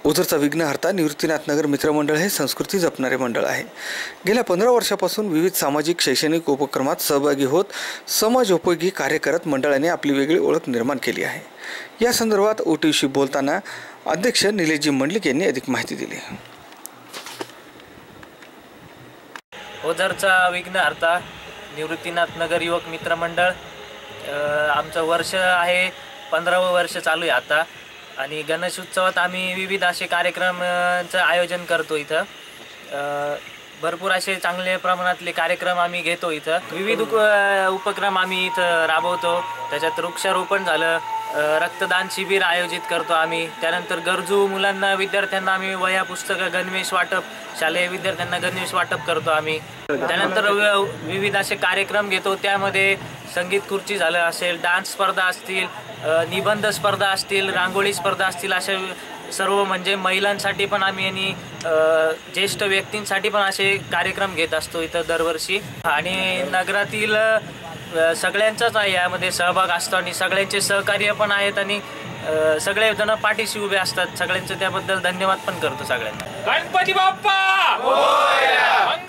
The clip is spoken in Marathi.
ओझरचा विघ्नहर्ता निवृत्तीनाथ नगर मित्रमंडळ हे संस्कृती जपणारे मंडळ आहे। गेल्या 15 वर्षापासून विविध सामाजिक शैक्षणिक उपक्रमात सहभागी होत समाजोपयोगी कार्य करत मंडळाने आपली वेगळी ओळख निर्माण केली आहे। या संदर्भात ओटीशी बोलताना अध्यक्ष निलेशजी मंडलिक यांनी अधिक माहिती दिली। ओझरचा विघ्नहर्ता निवृत्तीनाथ नगर युवक मित्रमंडळ आमचं वर्ष आहे 15वं वर्ष चालू आहे आता। आणि गणेश उत्सवात आम्ही विविध असे कार्यक्रमांचं आयोजन करतो। इथं भरपूर असे चांगले प्रमाणातले कार्यक्रम आम्ही घेतो। इथं विविध उपक्रम आम्ही इथं राबवतो। त्याच्यात वृक्षारोपण झालं, रक्तदान शिबिर आयोजित करतो आम्ही। त्यानंतर गरजू मुलांना विद्यार्थ्यांना आम्ही वह्या पुस्तकं गणवेश वाटप, शालेय विद्यार्थ्यांना गणवेश वाटप करतो आम्ही। त्यानंतर विविध असे कार्यक्रम घेतो, त्यामध्ये संगीत खुर्ची झालं असेल, डान्स स्पर्धा असतील, निबंध स्पर्धा असतील, रांगोळी स्पर्धा असतील, असे सर्व म्हणजे महिलांसाठी पण आम्ही आणि ज्येष्ठ व्यक्तींसाठी पण असे कार्यक्रम घेत असतो इथं दरवर्षी। आणि नगरातील सगळ्यांचाच यामध्ये सहभाग असतो आणि सगळ्यांचे सहकार्य पण आहेत आणि सगळे जण पाठीशी उभे असतात। सगळ्यांचं त्याबद्दल धन्यवाद पण करतो सगळ्यांना। गणपती बाप्पा मोरया।